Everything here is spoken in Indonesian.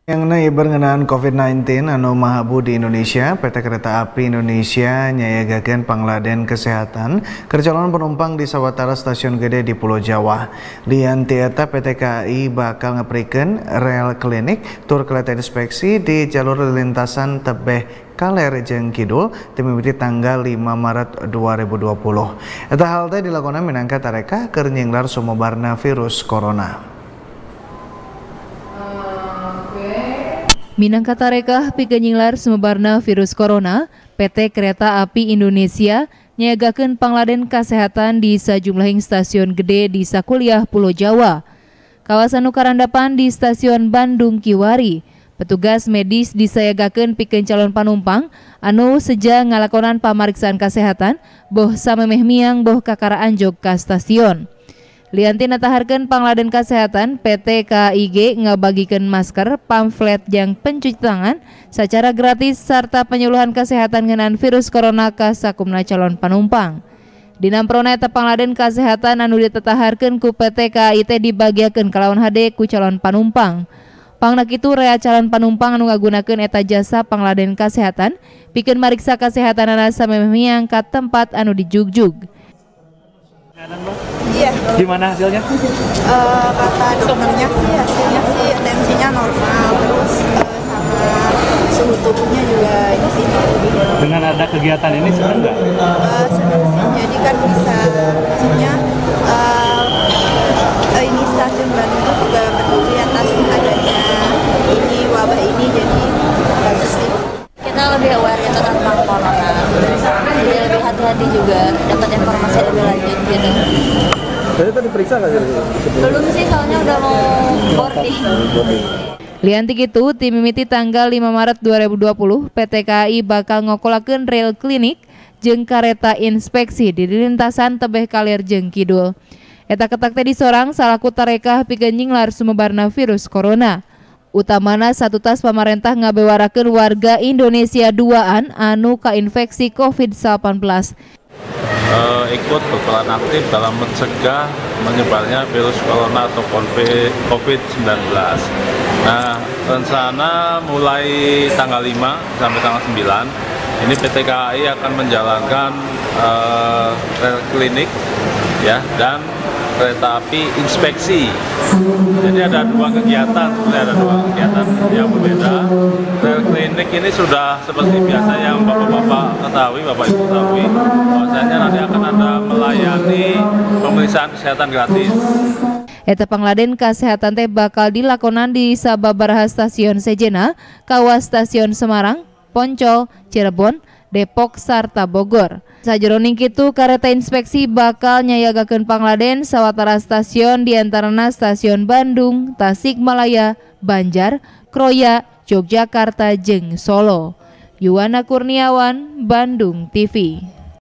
Yang berkenaan COVID-19 anu mahabu di Indonesia, PT Kereta Api Indonesia nyayagakeun pangladen kesehatan kerjalanan penumpang di sawatara stasiun gede di Pulau Jawa. Lian tieta PT KAI bakal ngeprikeun rel klinik tur kereta inspeksi di jalur lintasan tebeh Kaler jeung Kidul timimiti tanggal 5 Maret 2020. Eta hal teh dilakonan minangka tareka keur nyinglar sumebarna virus corona. Minangka tarekah pikeun nyinglar sumebarna virus corona, PT Kereta Api Indonesia nyayagakeun pangladen kesehatan di sajumlahing stasiun gede di sakuliah Pulau Jawa. Kawasan nu karandapan di stasiun Bandung Kiwari. Petugas medis disayagakeun pikeun calon panumpang anu seja ngalakonan pamariksaan kesehatan boh samemeh miang boh kakaraan jog ka stasiun. Lianti nataharkeun pangladen kesehatan, PT KAIG ngabagikeun masker, pamflet jeung pencuci tangan secara gratis serta penyuluhan kesehatan ngeunaan virus corona ka sakumna calon panumpang. Dina prona eta pangladen kesehatan anu ditataharkeun ku PT KAI teh dibagiakeun kalawan hade ku calon panumpang. Pangna kitu rea calon panumpang anu ngagunakeun eta jasa pangladen kesehatan pikeun mariksa kasehatanana samemeh miang ka tempat anu dijugjug. Iya. Gimana hasilnya? Kata dokternya sih hasilnya sih tensinya normal, terus sama suhu tubuhnya juga ini sih normal. Dengan ada kegiatan ini senang nggak? Senang sih, jadi kan bisa maksudnya ini stasiun Bandung itu juga peduli atas adanya ini wabah ini, jadi bagus sih. Kita lebih aware gitu tentang corona, jadi lebih hati-hati juga, dapat informasi lebih lanjut gitu. Jadi tadi periksa nggak? Belum sih, soalnya udah mau boarding. Lianti kitu, tim mimiti tanggal 5 Maret 2020, PT KAI bakal ngokolakeun rel klinik jeung kareta inspeksi di lintasan tebeh Kaler jeung Kidul. Eta ketak teh disorang salaku tarekah pikeun nyinglar sumebarna virus corona. Utamana satu tas pamarentah ngabewarakeun warga Indonesia duaan anu kainfeksi COVID-19. Ikut berperan aktif dalam mencegah menyebarnya virus corona atau COVID-19. Nah, rencana mulai tanggal 5 sampai tanggal 9 ini PT KAI akan menjalankan rel klinik ya dan kereta api inspeksi. Jadi ada dua kegiatan yang berbeda. Rel klinik ini sudah seperti biasa yang bapak-bapak ketahui, bapak ibu ketahui, bahwasanya nanti akan ada melayani pemeriksaan kesehatan gratis. Eta pangladen kesehatan teh bakal dilakonan di sababaraha stasiun sejenna, kawas stasiun Semarang, Poncol, Cirebon, Depok sarta Bogor. Sajroning kitu kareta inspeksi bakal nyayagakeun pangladen sawatara stasiun diantarana stasiun Bandung, Tasikmalaya, Banjar, Kroya, Yogyakarta jeung Solo. Yuwana Kurniawan, Bandung TV.